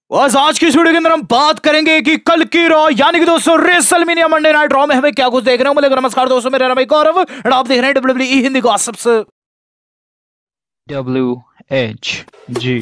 आज की इस वीडियो के अंदर हम बात करेंगे कि कल की रॉ यानी कि दोस्तों रेसलमेनिया मंडे नाइट रॉ में हमें क्या कुछ देखने को मिलेगा। नमस्कार दोस्तों, मेरा नाम है गौरव और आप देख रहे हैं WWE हिंदी गॉसिप्स। WHG।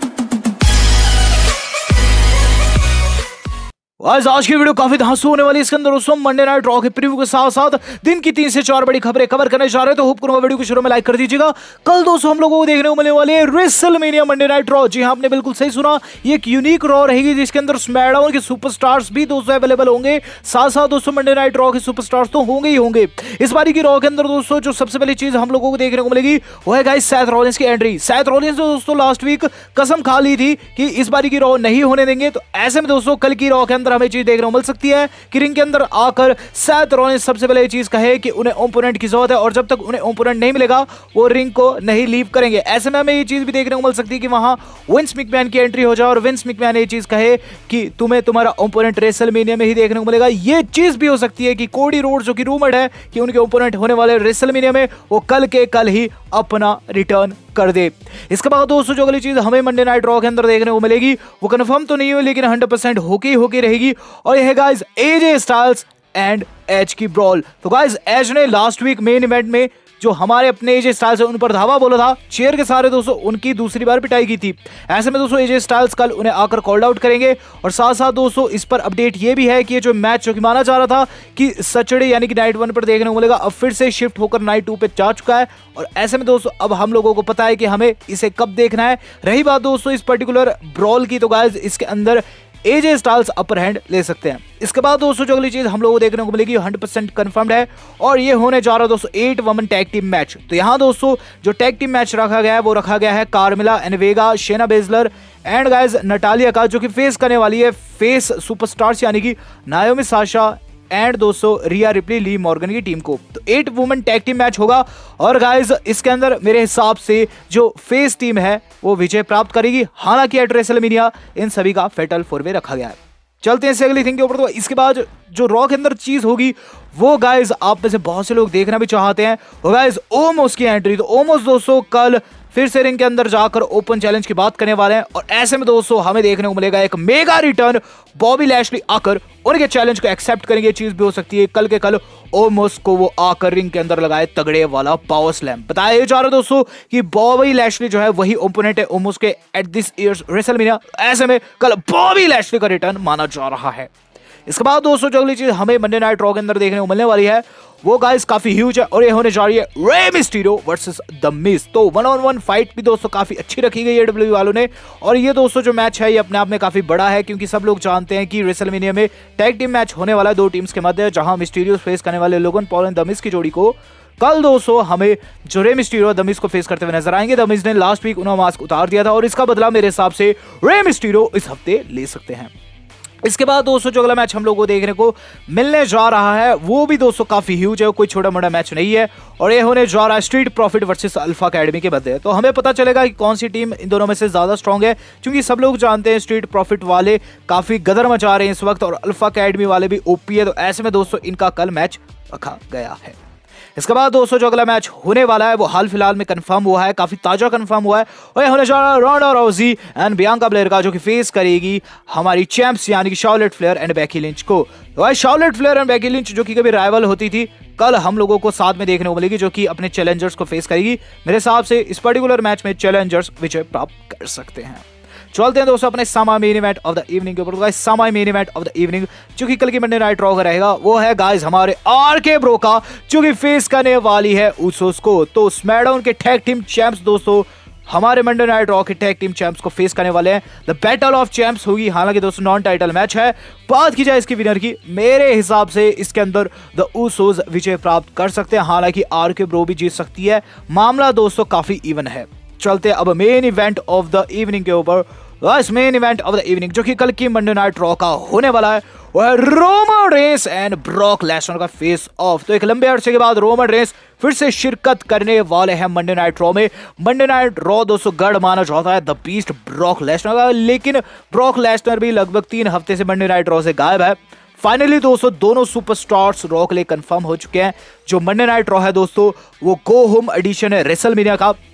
आज की वीडियो काफी धांसू होने वाली है। इसके अंदर दोस्तों मंडे नाइट रॉ के प्रीव्यू के साथ साथ दिन की 3 से 4 बड़ी खबरें कवर करने जा रहे हैं, तो होप करूंगा वीडियो को शुरू में लाइक कर दीजिएगा। कल दोस्तों हम लोगों को देखने को मिलने वाली है रेसलमेनिया मंडे नाइट रॉ। जी हां, आपने बिल्कुल सही सुना, ये एक यूनिक रॉ रहेगी जिसके अंदर स्मैकडाउन के सुपरस्टार्स भी दोस्तों अवेलेबल होंगे। साथ साथ दोस्तों मंडे नाइट रॉ के सुपरस्टार्स तो होंगे ही होंगे। इस बारी की रॉ के अंदर दोस्तों जो सबसे पहली चीज हम लोगों को देखने को मिलेगी वो है गाइस सेथ रॉलिंस की एंट्री। सेथ रॉलिंस ने दोस्तों लास्ट वीक कसम खा ली थी कि इस बारी की रॉ नहीं होने देंगे, तो ऐसे में दोस्तों कल की रॉ के अंदर हमें चीज देखने को मिल सकती है कि रिंग के अंदर आकर सेथ रॉलिंस सबसे पहले ये चीज कहे कि उन्हें ओपोनेंट की जरूरत है और जब तक उन्हें ओपोनेंट नहीं मिलेगा वो रिंग को नहीं लीव करेंगे। ऐसे में हमें ये चीज भी देखने को मिल सकती है कि वहां विंस मैकमैन की एंट्री हो जाए और विंस मैकमैन ये चीज कहे कि तुम्हें तुम्हारा ओपोनेंट रेसलमेनिया में ही देखने को मिलेगा। ये चीज भी हो सकती है कि कोडी रोड्स, जो कि रूमर्ड है कि उनके ओपोनेंट होने वाले रेसलमेनिया में, वो कल के कल ही अपना रिटर्न कर दे। इसके बाद दोस्तों जो अगली चीज हमें मंडे नाइट रॉ के अंदर देखने को मिलेगी वो कंफर्म तो नहीं हुई लेकिन 100% होके रहेगी, और यह है guys AJ Styles and Edge की ब्रॉल। तो गाइस एज ने लास्ट वीक मेन इवेंट में जो हमारे अपने एजे स्टाइल्स है उन पर धावा बोला था, चेयर के सारे दोस्तों उनकी दूसरी बार पिटाई की थी। ऐसे में दोस्तों एजे स्टाइल्स कल उन्हें आकर कॉल्ड आउट करेंगे। और साथ साथ दोस्तों इस पर अपडेट ये भी है कि ये जो मैच जो कि माना जा रहा था कि सैटरडे यानी कि नाइट 1 पर देखने को मिलेगा, अब फिर से शिफ्ट होकर नाइट 2 पे जा चुका है। और ऐसे में दोस्तों अब हम लोगों को पता है कि हमें इसे कब देखना है। रही बात दोस्तों इस पर्टिकुलर ब्रॉल की, तो गाइस इसके अंदर एजे स्टाइल्स अपर हैंड ले सकते हैं। इसके बाद दोस्तों जो अगली चीज हम लोगों को देखने को मिलेगी 100% कंफर्म्ड है और ये होने जा रहा है दोस्तों 8 वुमेन टैग टीम मैच। तो यहाँ दोस्तों जो टैग टीम मैच रखा गया है वो रखा गया है Carmella and Vega, Shayna Baszler and guys Natalya का, जो कि फेस करने वाली है फेस सुपरस्टार्स यानी कि नायोमी साशा एंड दोस्तों रिया रिप्ली ली मॉर्गन की टीम को। तो 8 वुमेन टैग टीम मैच होगा और गाइस इसके अंदर मेरे हिसाब से जो फेस टीम है वो विजय प्राप्त करेगी। हालांकि एट रेसलमेनिया इन सभी का फेटल 4-वे रखा गया है। चलते हैं अगली थिंग के ऊपर। तो इसके बाद जो रॉ के अंदर चीज होगी वो गाइस आप में से बहुत से लोग देखना भी चाहते हैं, वो गाइस ओमोस की एंट्री। तो ओमोस दोस्तों कल फिर से रिंग के अंदर जाकर ओपन चैलेंज की बात करने वाले हैं और ऐसे में दोस्तों हमें देखने को मिलेगा एक मेगा रिटर्न। बॉबी लैशली आकर उनके चैलेंज को एक्सेप्ट करेंगे। ये चीज भी हो सकती है कल के कल ओमोस को वो आकर रिंग के अंदर लगाए तगड़े वाला पावर स्लैम। बताया जा रहा है दोस्तों कि बॉबी लैशली जो है वही ओपोनेंट है ओमोस के एट दिस ईयर्स रेसलमेनिया। ऐसे में कल बॉबी लैशली का रिटर्न माना जा रहा है। इसके बाद दोस्तों जो अगली चीज हमें मंडे नाइट रॉ के अंदर देखने को मिलने वाली है वो गाइस काफी ह्यूज है और ये होने जा रही है Rey Mysterio versus the Miz. तो 1-on-1 फाइट भी दोस्तों काफी अच्छी रखी गई है डब्ल्यूडब्ल्यूई वालों ने। और ये दोस्तों जो मैच है ये अपने आप में काफी बड़ा है क्योंकि सब लोग जानते हैं कि रेसलमेनिया में टैग टीम मैच होने वाला है 2 टीम्स के मध्य, जहां मिस्टीरियो फेस करने वाले Logan Paul and the Miz की जोड़ी को कल दोस्तों हमें जो रे मिस्टीरियो द मिज को फेस करते हुए नजर आएंगे। द मिज ने लास्ट वीक उन्हें मास्क उतार दिया था और इसका बदला मेरे हिसाब से रे मिस्टीरियो इस हफ्ते ले सकते हैं। इसके बाद दोस्तों जो अगला मैच हम लोगों को देखने को मिलने जा रहा है वो भी दोस्तों काफी ह्यूज है, कोई छोटा मोटा मैच नहीं है और ये होने जा रहा है Street Profit versus Alpha Academy के मध्य। तो हमें पता चलेगा कि कौन सी टीम इन दोनों में से ज्यादा स्ट्रांग है, क्योंकि सब लोग जानते हैं स्ट्रीट प्रॉफिट वाले काफी गदर मचा रहे हैं इस वक्त और अल्फा एकेडमी वाले भी ओपी है। तो ऐसे में दोस्तों इनका कल मैच रखा गया है। इसके बाद दोस्तों जो अगला मैच होने वाला है वो हाल फिलहाल में कंफर्म हुआ है, काफी ताजा कंफर्म हुआ है और ये होने जा रहा है Ronda Rousey and Bianca Belair का, जो कि फेस करेगी हमारी चैंप्स यानी कि Charlotte Flair and Becky Lynch को। तो भाई Charlotte Flair and Becky Lynch जो कि कभी राइवल होती थी, कल हम लोगों को साथ में देखने को मिलेगी, जो कि अपने चैलेंजर्स को फेस करेगी। मेरे हिसाब से इस पर्टिकुलर मैच में चैलेंजर्स विजय प्राप्त कर सकते हैं। चलते हैं दोस्तों अपने सामा main event of the evening के ऊपर। गाइस सामा main event of the evening जो कि कल की मंडे नाइट रॉ का रहेगा वो है गाइस हमारे आरके ब्रो का, जो कि फेस करने वाली है उसोस को। तो स्मैकडाउन के टैग टीम चैंप्स दोस्तों हमारे मंडे नाइट रॉ के टैग टीम चैंप्स को फेस करने वाले हैं। द बैटल ऑफ चैंप्स होगी। हालांकि दोस्तों नॉन टाइटल मैच है। बात की जाए इसकी विनर की, मेरे हिसाब से इसके अंदर द उसोस विजय प्राप्त कर सकते हैं। हालांकि आरके ब्रो भी जीत सकती है। मामला दोस्तों काफी इवन है। चलते अब main event of the evening के ऊपर। Main event of the evening जो कि कल की मंडे नाइट रॉ का होने वाला है वो है Roman Reigns and Brock Lesnar का फेस ऑफ। तो एक लंबे अरसे के बाद रोमन रेंस फिर से शिरकत करने वाले हैं मंडे नाइट रॉ में। मंडे नाइट रॉ दोस्तों गढ़ माना जाता है द बीस्ट ब्रॉक लेसनर का, लेकिन ब्रॉक लेसनर भी लगभग 3 हफ्ते से मंडे नाइट रॉ से गायब है। फाइनली दोस्तों दोनों सुपरस्टार्स रॉ के लिए कंफर्म हो चुके हैं। जो मंडे नाइट रॉ है दोस्तों वो गो होम एडिशन है रेसलमेनिया का।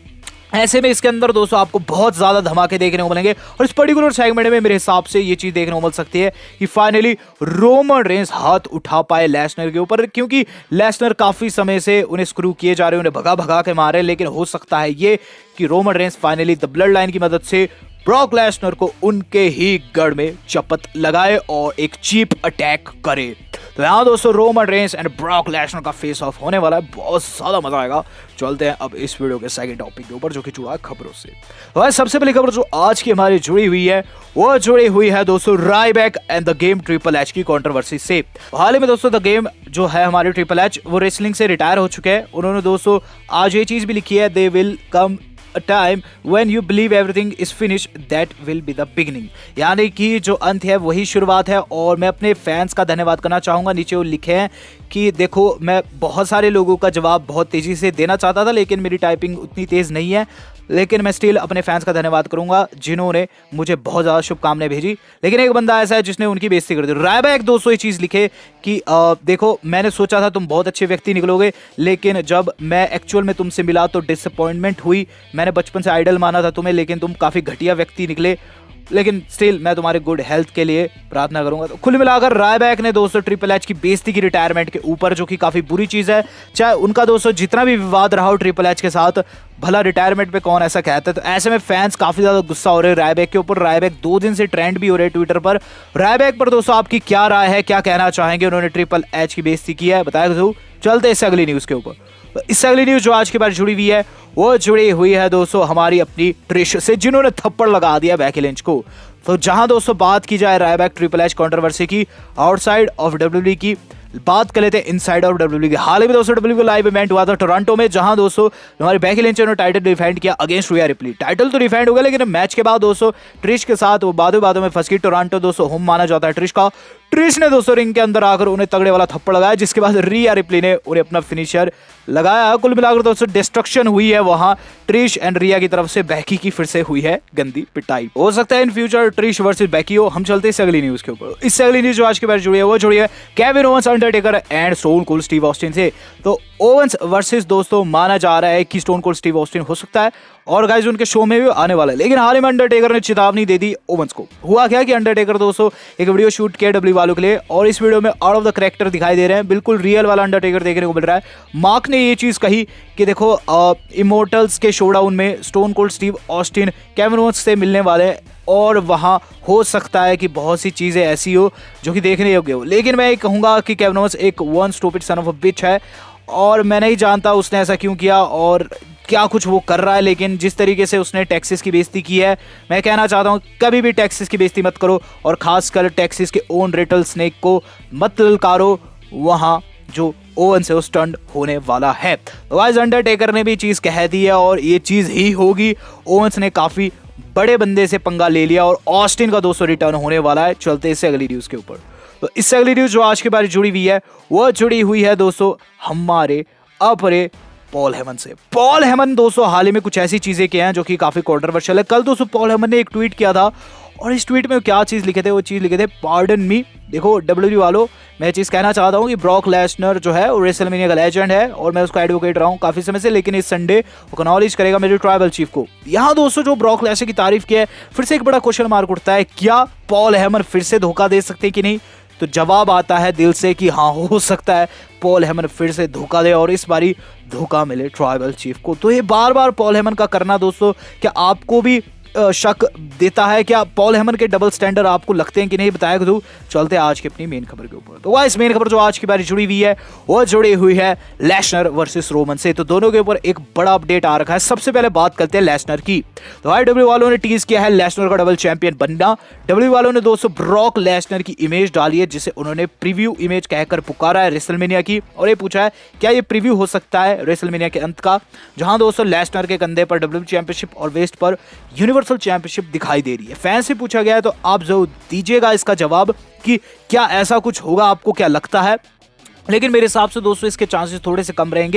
ऐसे में इसके अंदर दोस्तों आपको बहुत ज्यादा धमाके देखने को मिलेंगे और इस पर्टिकुलर सेगमेंट में मेरे हिसाब से ये चीज देखने को मिल सकती है कि फाइनली रोमन रेंस हाथ उठा पाए लेसनर के ऊपर, क्योंकि लेसनर काफी समय से उन्हें स्क्रू किए जा रहे हैं, उन्हें भगा भगा के मारे, लेकिन हो सकता है ये कि Roman Reigns finally the blood line की मदद से ब्रॉक लेसनर को उनके ही गढ़ में चपत लगाए और एक चीप अटैक करे। तो यहाँ दोस्तों Roman Reigns and Brock Lesnar का फेस ऑफ होने वाला है, बहुत ज्यादा मजा आएगा। चलते हैं अब इस वीडियो के सेकंड टॉपिक के ऊपर जो कि जुड़ा है खबरों से। तो सबसे पहली खबर जो आज की हमारी जुड़ी हुई है वो जुड़ी हुई है दोस्तों Ryback and the Game Triple H की कंट्रोवर्सी से। हाल ही में दोस्तों द गेम जो है हमारे ट्रिपल एच वो रेसलिंग से रिटायर हो चुके हैं। उन्होंने दोस्तों आज ये चीज भी लिखी है, they will come a time when you believe everything is finished that will be the beginning, यानी कि जो अंत है वही शुरुआत है। और मैं अपने फैंस का धन्यवाद करना चाहूँगा, नीचे वो लिखे हैं कि देखो मैं बहुत सारे लोगों का जवाब बहुत तेज़ी से देना चाहता था लेकिन मेरी टाइपिंग उतनी तेज़ नहीं है, लेकिन मैं स्टिल अपने फैंस का धन्यवाद करूंगा जिन्होंने मुझे बहुत ज़्यादा शुभकामनाएं भेजी। लेकिन एक बंदा ऐसा है जिसने उनकी बेइज्जती कर दी। रायबैक दोस्तों ये चीज़ लिखे कि देखो मैंने सोचा था तुम बहुत अच्छे व्यक्ति निकलोगे, लेकिन जब मैं एक्चुअल में तुमसे मिला तो डिसअपॉइंटमेंट हुई। मैंने बचपन से आइडल माना था तुम्हें, लेकिन तुम काफ़ी घटिया व्यक्ति निकले, लेकिन स्टिल मैं तुम्हारे गुड हेल्थ के लिए प्रार्थना करूंगा। तो कुल मिलाकर रायबैक ने दोस्तों ट्रिपल एच की बेइज्जती की रिटायरमेंट के ऊपर, जो कि काफी बुरी चीज है। चाहे उनका दोस्तों जितना भी विवाद रहा हो ट्रिपल एच के साथ, भला रिटायरमेंट पे कौन ऐसा कहता है। तो ऐसे में फैंस काफी ज्यादा गुस्सा हो रहे हैं रायबैक के ऊपर। रायबैक 2 दिन से ट्रेंड भी हो रहे हैं ट्विटर पर। रायबैक पर दोस्तों आपकी क्या राय है, क्या कहना चाहेंगे? उन्होंने ट्रिपल एच की बेइज्जती की है, बताया तो। चलते इससे अगली न्यूज के ऊपर। इससे अगली न्यूज जो आज के बाद जुड़ी हुई है वो जुड़ी हुई है दोस्तों हमारी अपनी ट्रिश से, जिन्होंने थप्पड़ लगा दिया बेकी लिंच को। तो जहां दोस्तों बात की जाए रायबैक ट्रिपल एच कंट्रोवर्सी की आउटसाइड ऑफ डब्ल्यूडब्ल्यूई की, बात कर लेते हैं इनसाइड ऑफ डब्ल्यूडब्ल्यूई की। हाल ही में दोस्तों डब्ल्यूडब्ल्यूई लाइव इवेंट हुआ था टोरंटो में, जहां दोस्तों हमारी बेकी लिंच ने टाइटल डिफेंड किया अगेंस्ट रिया रिप्ली। टाइटल तो डिफेंड हो गया, लेकिन मैच के बाद दोस्तों ट्रिश के साथ वो बातों में फंस गई। टोरंटो दोस्तों होम माना जाता है ट्रिश का। ट्रिश ने दोस्तों रिंग के अंदर आकर उन्हें तगड़े वाला थप्पड़ लगाया, जिसके बाद रिया रिप्ली ने उन्हें अपना फिनिशर लगाया। कुल मिलाकर दोस्तों डिस्ट्रक्शन हुई है वहां ट्रिश एंड रिया की तरफ से। बेकी की फिर से हुई है गंदी पिटाई। हो सकता है in future Trish versus Becky हो। हम चलते हैं अगली न्यूज के ऊपर। इससे अगली न्यूज जो आज के बाद जुड़ी है वो जुड़ी है Kevin Owens, Undertaker and Stone Cold Steve Austin से। तो ओवेंस वर्सेस दोस्तों माना जा रहा है कि स्टोन कोल्ड स्टीव ऑस्टिन हो सकता है और गाइस उनके शो में भी आने वाला है। लेकिन हाल ही में अंडरटेकर ने चेतावनी दे दी ओवेंस को। हुआ क्या कि अंडरटेकर दोस्तों एक वीडियो शूट किया डब्ल्यू वालों के लिए और इस वीडियो में आउट ऑफ द कैरेक्टर दिखाई दे रहे हैं, बिल्कुल रियल वाला अंडरटेकर देखने को मिल रहा है। मार्क ने ये चीज कही कि देखो इमोर्टल्स के शोडाउन में Stone Cold Steve Austin Kevin Owens से मिलने वाले हैं और वहाँ हो सकता है कि बहुत सी चीज़ें ऐसी हो जो कि देखने योग्य हो। लेकिन मैं ये कहूँगा कि केविन ओवेंस एक one stupid son of a bitch है और मैं नहीं जानता उसने ऐसा क्यों किया और क्या कुछ वो कर रहा है। लेकिन जिस तरीके से उसने टेक्सिस की बेइज्जती की है, मैं कहना चाहता हूँ कभी भी टेक्सिस की बेइज्जती मत करो और खासकर टेक्सिस के ओन रेटल स्नेक को मत ललकारो। वहाँ जो ओवन से स्टंट होने वाला है। वाइज अंडरटेकर ने भी चीज़ कह दी है और ये चीज़ ही होगी। ओवेंस ने काफ़ी बड़े बंदे से पंगा ले लिया और ऑस्टिन का दोस्तों रिटर्न होने वाला है। चलते इससे अगली न्यूज़ के ऊपर। तो इससे अगली न्यूज़ जो आज के बारे जुड़ी हुई है वो जुड़ी हुई है दोस्तों हमारे अपरे पॉल हेमन से। पॉल हेमन दोस्तों हाल ही में कुछ ऐसी चीज़ें किए हैं जो कि काफ़ी कंट्रोवर्शियल है। कल दोस्तों पॉल हेमन ने एक ट्वीट किया था और इस ट्वीट में क्या चीज़ लिखे थे, वो चीज़ लिखे थे पार्डन मी। देखो डब्ल्यूडब्ल्यूई वालों, मैं चीज़ कहना चाहता हूँ कि ब्रॉक लेसनर जो है वो रेसलमेनिया का लेजेंड है और मैं उसका एडवोकेट रहा हूँ काफ़ी समय से, लेकिन इस संडे वो एक्नॉलेज करेगा मेरे ट्राइबल चीफ को। यहाँ दोस्तों जो ब्रॉक लेसनर की तारीफ की है, फिर से एक बड़ा क्वेश्चन मार्क उठता है, क्या पॉल हेमन फिर से धोखा दे सकते कि नहीं? तो जवाब आता है दिल से कि हाँ हो सकता है पॉल हेमन फिर से धोखा दे और इस बारी धोखा मिले ट्राइबल चीफ को। तो ये बार बार पॉल हेमन का करना दोस्तों, क्या आपको भी शक देता है? क्या पॉल हेमन के डबल स्टैंडर्ड आपको लगते हैं कि नहीं? बताया तो चलते आज की अपनी मेन खबर के ऊपर। तो इस मेन खबर जो आज की बारी जुड़ी हुई है वो जुड़ी हुई है लेसनर वर्सेस रोमन से। तो दोनों के ऊपर एक बड़ा अपडेट आ रखा है। सबसे पहले बात करते हैं लेसनर की। तो डब्ल्यू वालों ने टीज किया है लेसनर का डबल चैंपियन बनना। डब्ल्यू वालों ने दोस्तों ब्रॉक लेसनर की इमेज डाली है जिसे उन्होंने प्रीव्यू इमेज कहकर पुकारा है रेसलमेनिया की, और ये पूछा है क्या ये प्रीव्यू हो सकता है रेसलमेनिया के अंत का, जहां दोस्तों लेसनर के कंधे पर डब्ल्यू चैंपियनशिप और वेस्ट पर यूनिवर्सल चैंपियनशिप दिखाई दे रही है। फैंस से पूछा गया है तो आप जरूर दीजिएगा इसका जवाब कि क्या ऐसा कुछ होगा, आपको क्या लगता है? लेकिन मेरे हिसाब से दोस्तों इसके चांसेस थोड़े से कम रहेंगे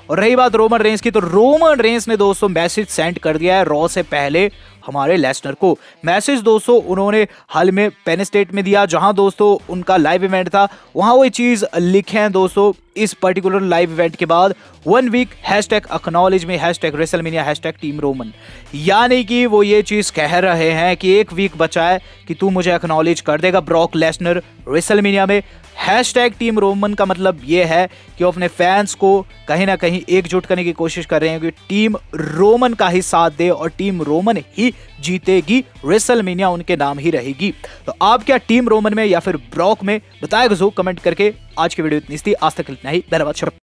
और रही बात रोमन रेंस की, तो रोमन रेंस ने दोस्तों मैसेज सेंड कर दिया है रॉ से पहले हमारे लेसनर को। मैसेज दोस्तों उन्होंने हाल में पेन स्टेट में दिया, जहां दोस्तों उनका लाइव इवेंट था, वहां वो चीज लिखे हैं दोस्तों इस पर्टिकुलर लाइव इवेंट के बाद 1 week #acknowledge me #WrestleMania #Team Roman। यानी कि वो ये चीज कह रहे हैं कि 1 वीक बचा है कि तू मुझे एक्नॉलेज कर देगा ब्रॉक लेसनर रेसलमेनिया में। #Team Roman का मतलब ये है कि वो अपने फैंस को कहीं ना कहीं एकजुट करने की कोशिश कर रहे हैं कि टीम रोमन का ही साथ दे और टीम रोमन ही जीतेगी, रेसलमेनिया उनके नाम ही रहेगी। तो आप क्या टीम रोमन में या फिर ब्रॉक में, बताएगा जरूर कमेंट करके। आज की वीडियो इतनी थी, आज तक इतना ही, धन्यवाद।